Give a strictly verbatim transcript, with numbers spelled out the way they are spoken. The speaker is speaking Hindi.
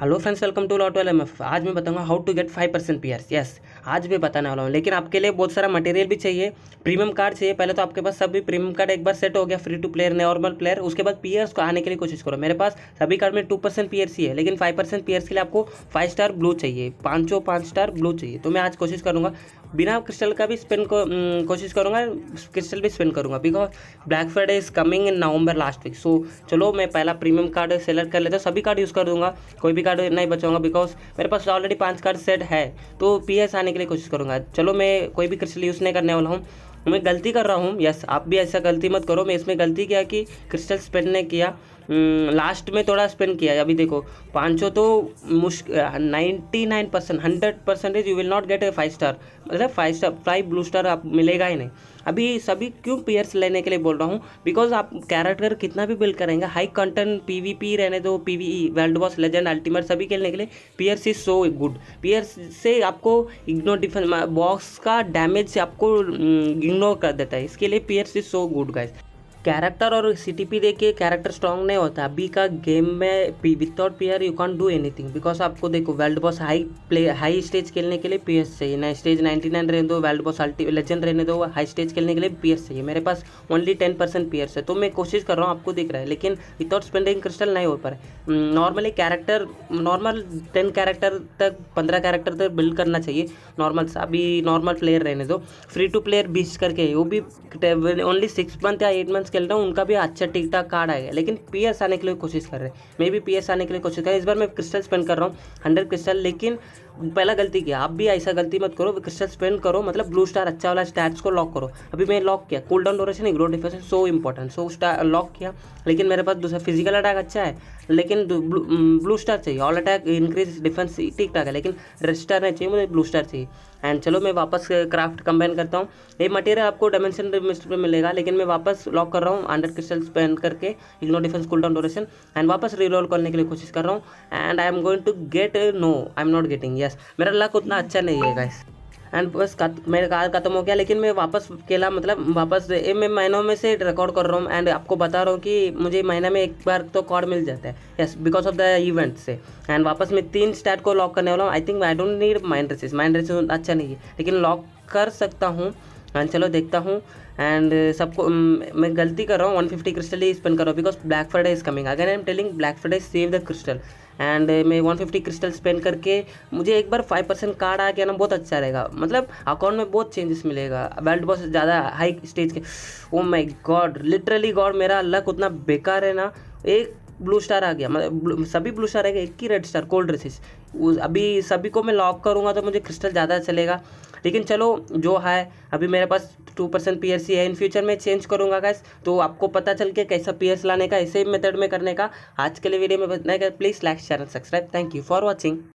Hello friends, welcome to lot M F. आज मैं बताऊंगा how to get five percent P R. Yes, आज मैं बताने वाला हूँ, लेकिन आपके लिए बहुत सारा मटेरियल भी चाहिए, प्रीमियम कार्ड चाहिए। पहले तो आपके पास सभी प्रीमियम कार्ड एक बार सेट हो गया, free to player normal player, उसके बाद पीयर्स को आने के लिए कोशिश करो। मेरे पास सभी कार्ड में टू परसेंट पी है, लेकिन फाइव परसेंट पी के लिए आपको फाइव स्टार ब्लू चाहिए, पाँचों पाँच स्टार ब्लू चाहिए। तो मैं आज कोशिश करूँगा बिना क्रिस्टल का भी स्पिन को कोशिश करूँगा, क्रिस्टल भी स्पिन करूँगा, because Black Friday is coming in November last week. So चलो मैं पहला प्रीमियम कार्ड सेलेक्ट कर लेता हूँ, सभी कार्ड यूज़ कर दूंगा, कोई भी कार्ड नहीं बचाऊंगा, बिकॉज मेरे पास ऑलरेडी पांच कार्ड सेट है। तो पीएस आने के लिए कोशिश करूंगा। चलो मैं कोई भी क्रिस्टल यूज़ नहीं करने वाला हूँ। मैं गलती कर रहा हूँ, यस आप भी ऐसा गलती मत करो। मैं इसमें गलती किया कि क्रिस्टल स्पेंड नहीं किया, लास्ट में थोड़ा स्पेंड किया। अभी देखो पाँचों तो मुश्किल ninety nine percent hundred percentage you will not get a five star, मतलब five star five blue star आप मिलेगा ही नहीं। अभी सभी क्यों पीयर्स लेने के लिए बोल रहा हूँ, बिकॉज आप कैरेक्टर कितना भी बिल्ड करेंगे, हाई कंटेंट पीवीपी रहने दो, PVE world boss legend ultimate सभी खेलने के लिए pierce is so good. Pierce से आपको इग्नोर डिफेंस बॉक्स का डैमेज से आपको इग्नोर कर देता है, इसके लिए pierce is so good guys. Character और सीटीपी देखिए, कैरेक्टर स्ट्रॉन्ग नहीं होता अभी का गेम में। Without pierce you can do anything, because आपको देखो world boss high play high stage खेलने के लिए पीएस चाहिए ना, स्टेज नाइन्टी नाइन रहने दो, वर्ल्ड बॉस अल्टी लेजेंड रहने दो, हाई स्टेज खेलने के लिए पीएस चाहिए। मेरे पास ओनली टेन परसेंट पीएस है, तो मैं कोशिश कर रहा हूँ, आपको दिख रहा है, लेकिन विदाउट स्पेंडिंग क्रिस्टल नहीं हो पा रहा है। Normally character normal ten character तक पंद्रह कैरेक्टर तक बिल्ड करना चाहिए नॉर्मल। अभी नॉर्मल प्लेयर रहने दो, फ्री टू प्लेयर बीच करके, वो भी ओनली सिक्स मंथ या एट मंथ खेल रहा हूँ, उनका भी अच्छा ठीक ठाक कार्ड आएगा, लेकिन पीएस आने के लिए कोशिश कर रहे हैं। मैं भी पीएस आने के लिए कोशिश कर रहा हूँ। इस बार मैं क्रिस्टल स्पेंड कर रहा हूँ हंड्रेड क्रिस्टल, लेकिन पहला गलती किया, आप भी ऐसा गलती मत करो। क्रिस्टल स्पेंड करो, मतलब ब्लू स्टार अच्छा वाला स्टैट्स को लॉक करो। अभी मैं लॉक किया, cool down duration, grow defence so important, so star lock किया, लेकिन मेरे पास दूसरा फिजिकल अटैक अच्छा है, लेकिन ब्लू स्टार चाहिए। ऑल अटैक इंक्रीज डिफेंस ठीक ठाक है, लेकिन रेड स्टार नहीं चाहिए, मुझे ब्लू स्टार चाहिए। एंड चलो मैं वापस क्राफ्ट कंबाइन करता हूँ। ये मटेरियल आपको डायमेंशन मिस्ट में मिलेगा, लेकिन मैं वापस लॉक कर रहा हूँ हंड्रेड क्रिस्टल स्पेंड करके, ignore defence cool down duration, and वापस रीरोल करने के लिए कोशिश कर रहा हूँ। And I am going to get no, I am not getting, yes मेरा लक उतना अच्छा नहीं है गाइस। एंड बस मेरा कार्ड खत्म हो गया, लेकिन मैं वापस खेला, मतलब वापस ये मैं महीनों में से रिकॉर्ड कर रहा हूँ, एंड आपको बता रहा हूँ कि मुझे महीने में एक बार तो कार्ड मिल जाता है, yes because of the event से। एंड वापस मैं तीन स्टैट को लॉक करने वाला हूँ। I think I don't need mind resist, mind resist अच्छा नहीं है, लेकिन लॉक कर सकता हूँ। एंड चलो देखता हूँ। एंड सबको मैं गलती कर रहा हूँ, वन फिफ्टी क्रिस्टल ही स्पेंड कर रहा हूँ, because Black Friday is coming again. I am telling Black Friday save the crystal. And मैं वन फिफ्टी क्रिस्टल स्पेंड करके मुझे एक बार फाइव परसेंट कार्ड आ गया ना, बहुत अच्छा रहेगा, मतलब अकाउंट में बहुत चेंजेस मिलेगा। वर्ल्ड बॉस ज़्यादा हाई स्टेज के, oh my god, literally god, मेरा लक उतना बेकार है ना। एक ब्लू स्टार आ गया, मतलब सभी ब्लू स्टार आएगा, एक ही रेड स्टार कोल्ड रेसिस। अभी सभी को मैं लॉक करूँगा तो मुझे क्रिस्टल ज़्यादा चलेगा, लेकिन चलो जो है अभी मेरे पास टू परसेंट पी है। इन फ्यूचर में चेंज करूँगा गाइस, तो आपको पता चल के कैसा पी लाने का, ऐसे मेथड में करने का। आज के लिए वीडियो में बताने का, please like share and subscribe. Thank you for watching.